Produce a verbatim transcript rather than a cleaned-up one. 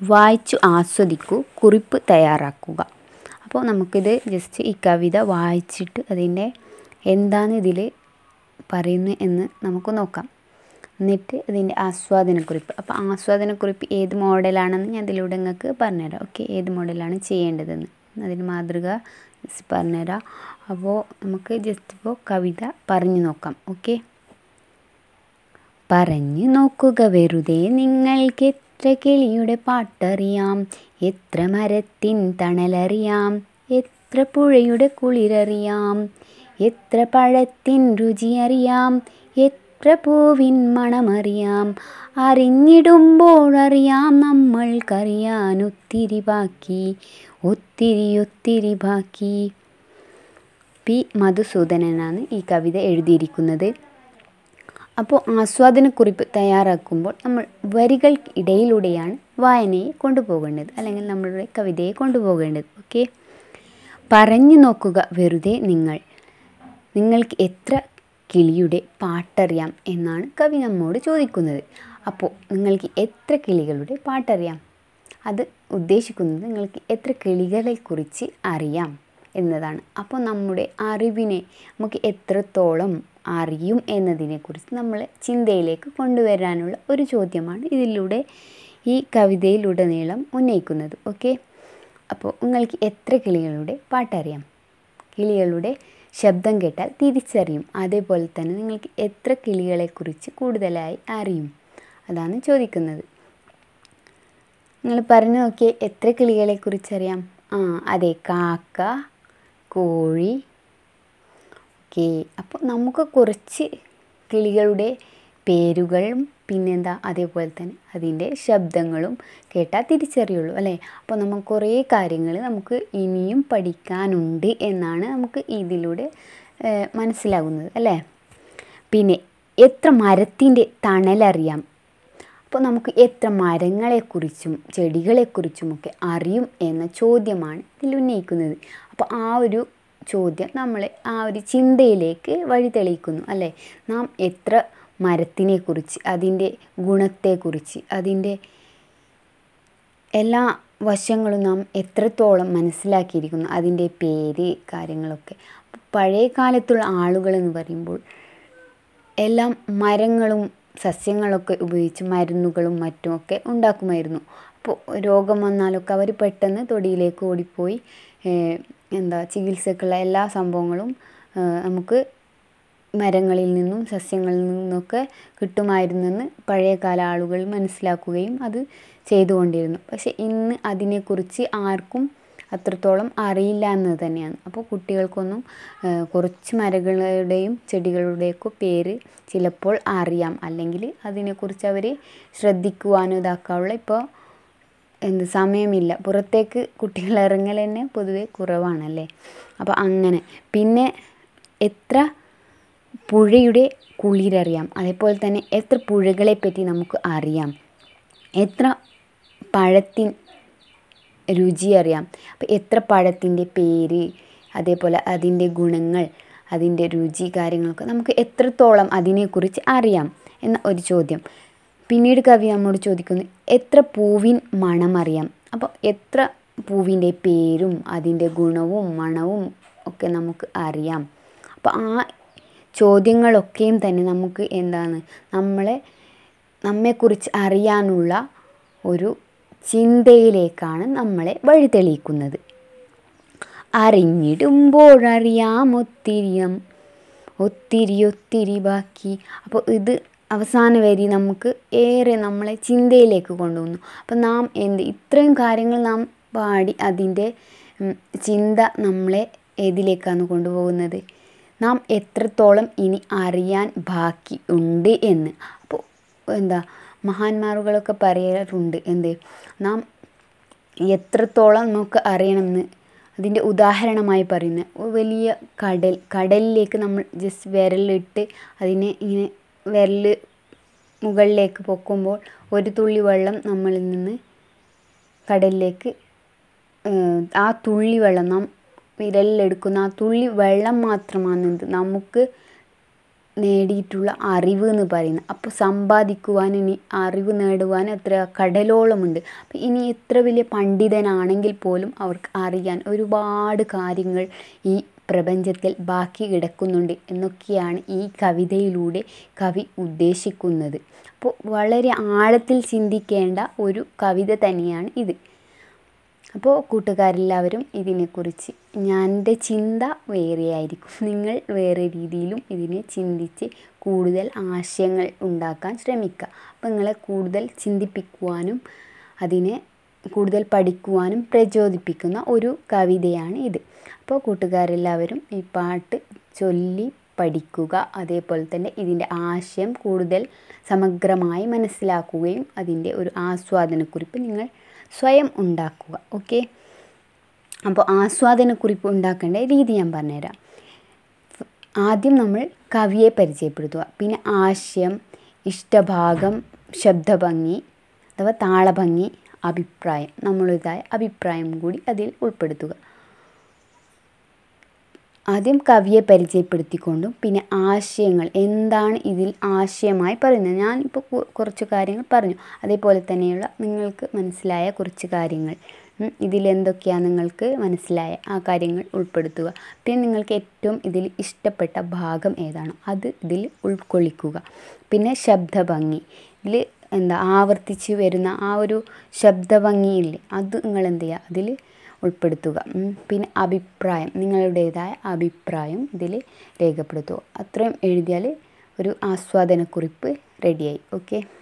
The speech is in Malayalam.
വായിച്ചു ആസ്വദിക്കൂ, കുറിപ്പ് തയ്യാറാക്കുക. അപ്പോൾ നമുക്കിത് ജസ്റ്റ് ഈ കവിത വായിച്ചിട്ട് അതിൻ്റെ എന്താണ് ഇതിൽ പറയുന്നത് എന്ന് നമുക്ക് നോക്കാം. എന്നിട്ട് ഇതിൻ്റെ ആസ്വാദനക്കുറിപ്പ്, അപ്പോൾ ആസ്വാദനക്കുറിപ്പ് ഏത് മോഡലാണെന്ന് ഞാൻ ഇതിലൂടെ നിങ്ങൾക്ക് പറഞ്ഞുതരാം. ഓക്കെ, ഏത് മോഡലാണ് ചെയ്യേണ്ടതെന്ന് അതിന് മാതൃക പറഞ്ഞുതരാം. അപ്പോൾ നമുക്ക് ജസ്റ്റ് ഇപ്പോൾ കവിത പറഞ്ഞു നോക്കാം. ഓക്കെ, പറഞ്ഞു നോക്കുക വെറുതെ നിങ്ങൾക്ക് എത്ര കിളിയുടെ പാട്ടറിയാം, എത്ര മരത്തിൻ തണലറിയാം, എത്ര പുഴയുടെ കുളിരറിയാം, എത്ര പഴത്തിൻ രുചിയറിയാം, എത്ര പൂവിൻ മണമറിയാം, അറിഞ്ഞിടുമ്പോഴറിയാം നമ്മൾക്കറിയാൻ ഒത്തിരി ബാക്കി, ഒത്തിരി ഒത്തിരി ബാക്കി. പി മധുസൂദനനാണ് ഈ കവിത എഴുതിയിരിക്കുന്നത്. അപ്പോൾ ആസ്വാദനക്കുറിപ്പ് തയ്യാറാക്കുമ്പോൾ നമ്മൾ വരികൾക്കിടയിലൂടെയാണ് വായനയെ കൊണ്ടുപോകേണ്ടത്, അല്ലെങ്കിൽ നമ്മളുടെ കവിതയെ കൊണ്ടുപോകേണ്ടത്. ഓക്കെ, പറഞ്ഞു നോക്കുക വെറുതെ നിങ്ങൾ നിങ്ങൾക്ക് എത്ര കിളിയുടെ പാട്ടറിയാം എന്നാണ് കവി നമ്മോട് ചോദിക്കുന്നത്. അപ്പോൾ നിങ്ങൾക്ക് എത്ര കിളികളുടെ പാട്ടറിയാം, അത് ഉദ്ദേശിക്കുന്നത് നിങ്ങൾക്ക് എത്ര കിളികളെക്കുറിച്ച് അറിയാം എന്നതാണ്. അപ്പോൾ നമ്മുടെ അറിവിനെ നമുക്ക് എത്രത്തോളം അറിയും എന്നതിനെക്കുറിച്ച് നമ്മളെ ചിന്തയിലേക്ക് കൊണ്ടുവരാനുള്ള ഒരു ചോദ്യമാണ് ഇതിലൂടെ ഈ കവിതയിലുടനീളം ഉന്നയിക്കുന്നത്. ഓക്കെ, അപ്പോൾ നിങ്ങൾക്ക് എത്ര കിളികളുടെ പാട്ടറിയാം, കിളികളുടെ ശബ്ദം കേട്ടാൽ തിരിച്ചറിയും, അതേപോലെ തന്നെ നിങ്ങൾക്ക് എത്ര കിളികളെക്കുറിച്ച് കൂടുതലായി അറിയും, അതാണ് ചോദിക്കുന്നത്. നിങ്ങൾ പറഞ്ഞു നോക്കിയേ, എത്ര കിളികളെക്കുറിച്ചറിയാം? ആ അതെ, കാക്ക, കോഴി. ഓക്കെ, അപ്പോൾ നമുക്ക് കുറച്ച് കിളികളുടെ പേരുകളും പിന്നെന്താ അതേപോലെ തന്നെ അതിൻ്റെ ശബ്ദങ്ങളും കേട്ടാൽ തിരിച്ചറിയുള്ളൂ അല്ലേ. അപ്പോൾ നമുക്ക് കുറേ കാര്യങ്ങൾ നമുക്ക് ഇനിയും പഠിക്കാനുണ്ട് എന്നാണ് നമുക്ക് ഇതിലൂടെ മനസ്സിലാകുന്നത് അല്ലേ. പിന്നെ എത്ര മരത്തിൻ്റെ തണലറിയാം, അപ്പോൾ നമുക്ക് എത്ര മരങ്ങളെക്കുറിച്ചും ചെടികളെക്കുറിച്ചുമൊക്കെ അറിയും എന്ന ചോദ്യമാണ് ഇതിൽ ഉന്നയിക്കുന്നത്. അപ്പോൾ ആ ഒരു ചോദ്യം നമ്മളെ ആ ഒരു ചിന്തയിലേക്ക് വഴി തെളിയിക്കുന്നു അല്ലേ. നാം എത്ര മരത്തിനെക്കുറിച്ച്, അതിൻ്റെ ഗുണത്തെക്കുറിച്ച്, അതിൻ്റെ എല്ലാ വശങ്ങളും നാം എത്രത്തോളം മനസ്സിലാക്കിയിരിക്കുന്നു, അതിൻ്റെ പേര് കാര്യങ്ങളൊക്കെ. പഴയ കാലത്തുള്ള ആളുകളെന്ന് പറയുമ്പോൾ എല്ലാം മരങ്ങളും സസ്യങ്ങളൊക്കെ ഉപയോഗിച്ച് മരുന്നുകളും മറ്റുമൊക്കെ ഉണ്ടാക്കുമായിരുന്നു. അപ്പോൾ രോഗം വന്നാലൊക്കെ അവർ പെട്ടെന്ന് തൊടിയിലേക്ക് ഓടിപ്പോയി എന്താ ചികിത്സക്കുള്ള എല്ലാ സംഭവങ്ങളും നമുക്ക് മരങ്ങളിൽ നിന്നും സസ്യങ്ങളിൽ നിന്നൊക്കെ കിട്ടുമായിരുന്നെന്ന് പഴയകാല ആളുകൾ മനസ്സിലാക്കുകയും അത് ചെയ്തുകൊണ്ടിരുന്നു. പക്ഷേ ഇന്ന് അതിനെക്കുറിച്ച് ആർക്കും അത്രത്തോളം അറിയില്ല എന്ന് തന്നെയാണ്. അപ്പോൾ കുട്ടികൾക്കൊന്നും കുറച്ച് മരങ്ങളുടെയും ചെടികളുടെയൊക്കെ പേര് ചിലപ്പോൾ അറിയാം, അല്ലെങ്കിൽ അതിനെക്കുറിച്ച് അവർ ശ്രദ്ധിക്കുവാനോ ഇതാക്കാനുള്ള ഇപ്പോൾ എന്ത് സമയമില്ല. പുറത്തേക്ക് കുട്ടികൾ ഇറങ്ങൽ തന്നെ പൊതുവെ കുറവാണല്ലേ. അപ്പോൾ അങ്ങനെ പിന്നെ എത്ര പുഴയുടെ കുളിരറിയാം, അതേപോലെ തന്നെ എത്ര പുഴകളെപ്പറ്റി നമുക്ക് അറിയാം, എത്ര പഴത്തിൻ രുചി അറിയാം, അപ്പോൾ എത്ര പഴത്തിൻ്റെ പേര്, അതേപോലെ അതിൻ്റെ ഗുണങ്ങൾ, അതിൻ്റെ രുചി കാര്യങ്ങളൊക്കെ നമുക്ക് എത്രത്തോളം അതിനെക്കുറിച്ച് അറിയാം എന്ന ഒരു ചോദ്യം. പിന്നീട് കവി നമ്മോട് ചോദിക്കുന്നു എത്ര പൂവിൻ മണമറിയാം, അപ്പോൾ എത്ര പൂവിൻ്റെ പേരും അതിൻ്റെ ഗുണവും മണവും ഒക്കെ നമുക്ക് അറിയാം. അപ്പോൾ ആ ചോദ്യങ്ങളൊക്കെയും തന്നെ നമുക്ക് എന്താണ് നമ്മളെ നമ്മെക്കുറിച്ച് അറിയാനുള്ള ഒരു ചിന്തയിലേക്കാണ് നമ്മളെ വഴി തെളിയിക്കുന്നത്. അറിഞ്ഞിടുമ്പോഴറിയാം ഒത്തിരിയം ഒത്തിരി ഒത്തിരി ബാക്കി. അപ്പോൾ ഇത് അവസാന വരി നമുക്ക് ഏറെ നമ്മളെ ചിന്തയിലേക്ക് കൊണ്ടുപോകുന്നു. അപ്പം നാം എന്ത് ഇത്രയും കാര്യങ്ങൾ നാം പാടി അതിൻ്റെ ചിന്ത നമ്മളെ ഏതിലേക്കാണ് കൊണ്ടുപോകുന്നത്, നാം എത്രത്തോളം ഇനി അറിയാൻ ബാക്കി ഉണ്ട് എന്ന്. അപ്പോൾ എന്താ മഹാന്മാരുകളൊക്കെ പറയാറുണ്ട് എന്ത് നാം എത്രത്തോളം നമുക്ക് അറിയണമെന്ന്. അതിൻ്റെ ഉദാഹരണമായി പറയുന്ന വലിയ കടൽ കടലിലേക്ക് നമ്മൾ ജസ്റ്റ് വിരലിട്ട് അതിനെ ഇങ്ങനെ വിരൽ മുകളിലേക്ക് പൊക്കുമ്പോൾ ഒരു തുള്ളി വെള്ളം നമ്മളിൽ നിന്ന് കടലിലേക്ക് ആ തുള്ളി വെള്ളം നാം വിരലിലെടുക്കുന്ന ആ തുള്ളി വെള്ളം മാത്രമാണ് നമുക്ക് നേടിയിട്ടുള്ള അറിവ് എന്ന് പറയുന്നത്. അപ്പോൾ സമ്പാദിക്കുവാൻ, ഇനി അറിവ് നേടുവാൻ എത്ര കടലോളമുണ്ട്. അപ്പോൾ ഇനി എത്ര വലിയ പണ്ഡിതനാണെങ്കിൽ പോലും അവർക്ക് അറിയാൻ ഒരുപാട് കാര്യങ്ങൾ ഈ പ്രപഞ്ചത്തിൽ ബാക്കി കിടക്കുന്നുണ്ട് എന്നൊക്കെയാണ് ഈ കവിതയിലൂടെ കവി ഉദ്ദേശിക്കുന്നത്. അപ്പോൾ വളരെ ആഴത്തിൽ ചിന്തിക്കേണ്ട ഒരു കവിത തന്നെയാണ് ഇത്. അപ്പോൾ കൂട്ടുകാരെല്ലാവരും ഇതിനെക്കുറിച്ച്, ഞാൻ എൻ്റെ ചിന്ത വേറെയായിരിക്കും, നിങ്ങൾ വേറെ രീതിയിലും ഇതിനെ ചിന്തിച്ച് കൂടുതൽ ആശയങ്ങൾ ഉണ്ടാക്കാൻ ശ്രമിക്കുക. അപ്പോൾ നിങ്ങളെ കൂടുതൽ ചിന്തിപ്പിക്കുവാനും അതിനെ കൂടുതൽ പഠിക്കുവാനും പ്രചോദിപ്പിക്കുന്ന ഒരു കവിതയാണ് ഇത്. അപ്പോൾ കൂട്ടുകാരെല്ലാവരും ഈ പാട്ട് ചൊല്ലി പഠിക്കുക. അതേപോലെ തന്നെ ഇതിൻ്റെ ആശയം കൂടുതൽ സമഗ്രമായി മനസ്സിലാക്കുകയും അതിൻ്റെ ഒരു ആസ്വാദനക്കുറിപ്പ് നിങ്ങൾ സ്വയം ഉണ്ടാക്കുക. ഓക്കെ, അപ്പോൾ ആസ്വാദനക്കുറിപ്പ് ഉണ്ടാക്കേണ്ട രീതി ഞാൻ പറഞ്ഞുതരാം. ആദ്യം നമ്മൾ കവിയെ പരിചയപ്പെടുത്തുക, പിന്നെ ആശയം, ഇഷ്ടഭാഗം, ശബ്ദഭംഗി അഥവാ താളഭംഗി, അഭിപ്രായം, നമ്മളുടേതായ അഭിപ്രായം കൂടി അതിൽ ഉൾപ്പെടുത്തുക. ആദ്യം കവിയെ പരിചയപ്പെടുത്തിക്കൊണ്ടും പിന്നെ ആശയങ്ങൾ, എന്താണ് ഇതിൽ ആശയമായി പറയുന്നത്. ഞാനിപ്പോൾ കുറച്ച് കാര്യങ്ങൾ പറഞ്ഞു, അതേപോലെ തന്നെയുള്ള നിങ്ങൾക്ക് മനസ്സിലായ കുറച്ച് കാര്യങ്ങൾ, ഇതിലെന്തൊക്കെയാണ് നിങ്ങൾക്ക് മനസ്സിലായ ആ കാര്യങ്ങൾ ഉൾപ്പെടുത്തുക. പിന്നെ നിങ്ങൾക്ക് ഏറ്റവും ഇതിൽ ഇഷ്ടപ്പെട്ട ഭാഗം ഏതാണോ അത് ഇതിൽ ഉൾക്കൊള്ളിക്കുക. പിന്നെ ശബ്ദഭംഗി, ഇതിൽ എന്താ ആവർത്തിച്ച് വരുന്ന ആ ഒരു ശബ്ദഭംഗിയില്ലേ, അത് നിങ്ങൾ എന്ത് ചെയ്യുക, അതിൽ ഉൾപ്പെടുത്തുക. പിന്നെ അഭിപ്രായം, നിങ്ങളുടേതായ അഭിപ്രായം ഇതിൽ രേഖപ്പെടുത്തുക. അത്രയും എഴുതിയാൽ ഒരു ആസ്വാദനക്കുറിപ്പ് റെഡിയായി. ഓക്കെ.